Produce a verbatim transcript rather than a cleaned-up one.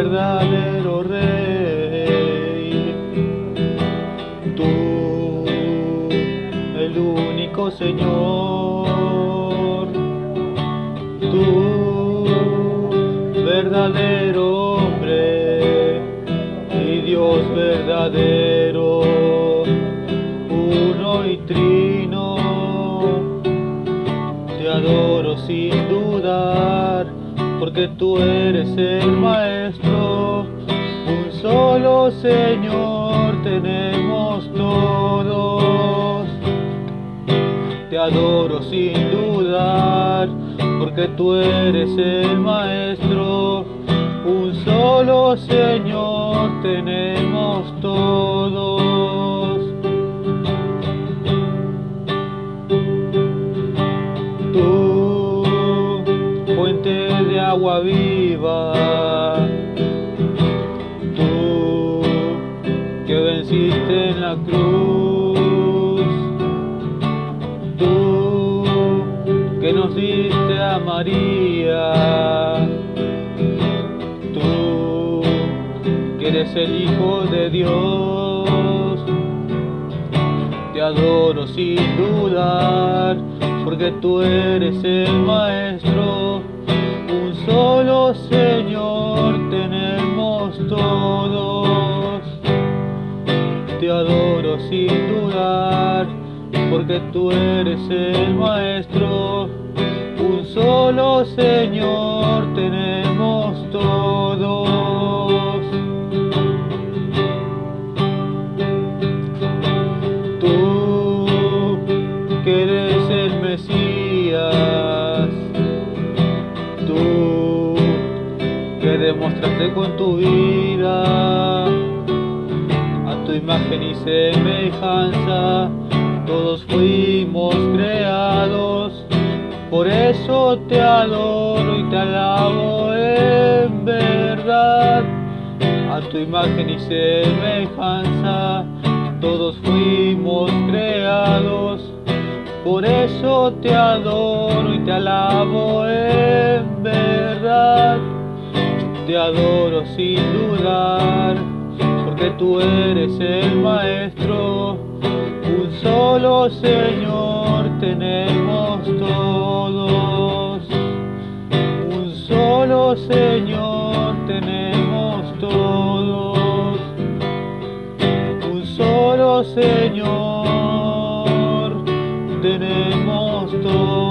verdadero Rey, tú, el único Señor, tú, verdadero hombre y Dios verdadero, uno y trino. Te adoro sin dudar, porque tú eres el Maestro. Un solo Señor tenemos todos. Te adoro sin dudar, porque tú eres el Maestro. Un solo Señor tenemos todos. Tú, fuente de agua viva, tú que venciste en la cruz, tú que nos diste a María, tú que eres el Hijo de Dios. Te adoro sin dudar, porque tú eres el Maestro. Un solo Señor tenemos todos. Te adoro sin dudar, porque tú eres el Maestro. Un solo Señor tenemos todos. Tú que eres el Mesías, tú que demostraste con tu vida a tu imagen y semejanza todos fuimos creados. Por eso te adoro y te alabo en verdad. A tu imagen y semejanza todos fuimos creados. Por eso te adoro y te alabo en verdad. Te adoro sin dudar, porque tú eres el Maestro. Un solo Señor tenemos todos. Un solo Señor tenemos todos. Un solo Señor tenemos todos.